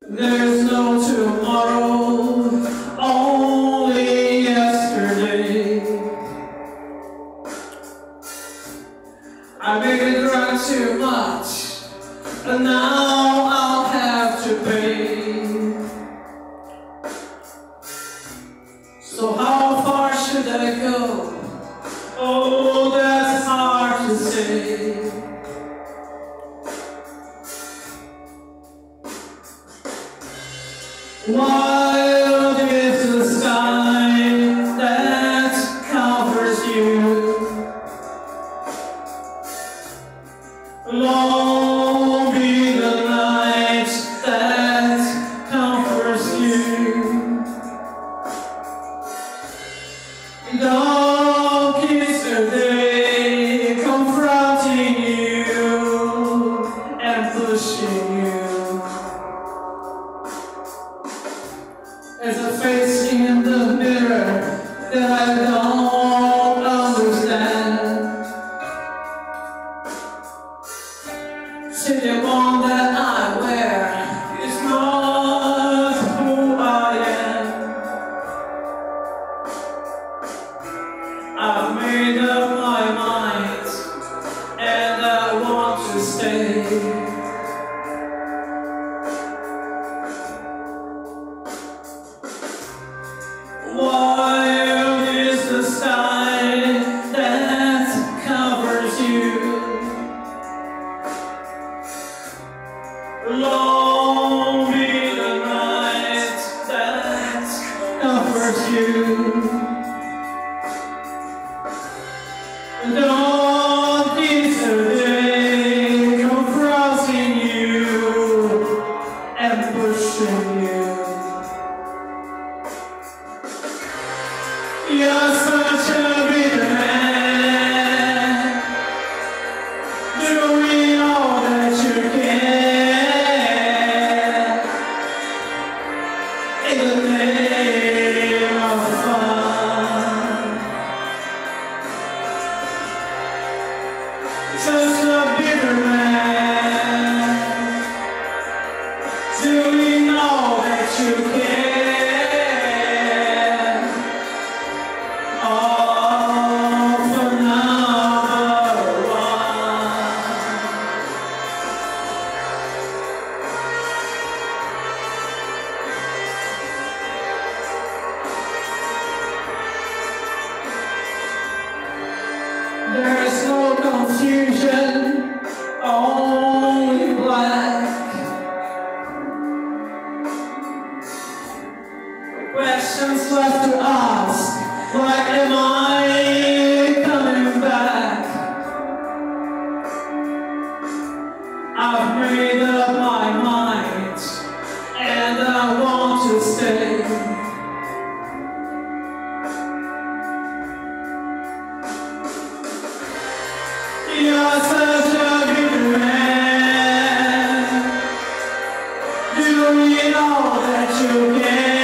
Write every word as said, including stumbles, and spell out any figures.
There's no tomorrow, only yesterday. I made it drunk too much, and now I'll have to pay. So how far should I go? Oh, that's hard to say. Wild is the sky that covers you. Long be the night that comforts you. Dark is the day confronting you and pushing you. There's a face in the mirror that I don't understand. See, the one that I wear is not who I am. I've made up my mind and I want to stay. Wild is the sky that covers you. Long be the night that covers you. Dark is the day confronting you and pushing you. You're such a bitter man, doing all that you can in the name of fun. Just a bitter man, doing all that you can. There's no confusion, only black. Questions left to ask, why am I coming back? I've made up my mind, and I want to stay. You're such a bitter man, doing all that you can.